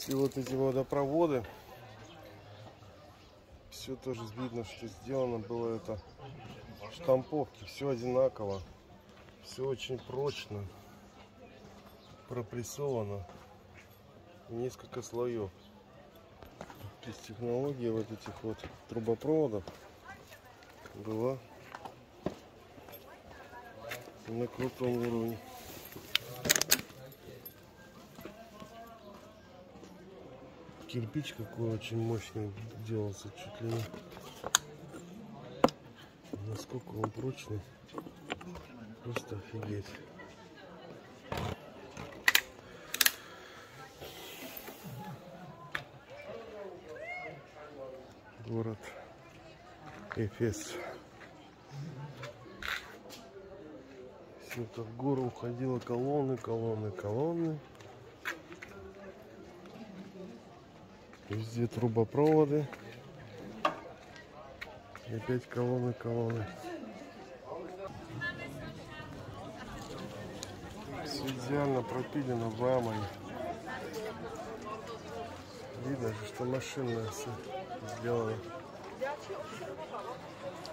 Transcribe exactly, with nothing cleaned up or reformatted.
Все вот эти водопроводы, все тоже видно, что сделано было это штамповки, все одинаково, все очень прочно пропрессовано, несколько слоев. То есть технология вот этих вот трубопроводов была на крутом уровне. Кирпич какой очень мощный делался, чуть ли не. Насколько он прочный, просто офигеть. Город Эфес. Все это в гору уходило, колонны, колонны, колонны. Везде трубопроводы. И опять колонны, колонны. Все идеально пропилено рамой. Видно же, что машинное все сделано.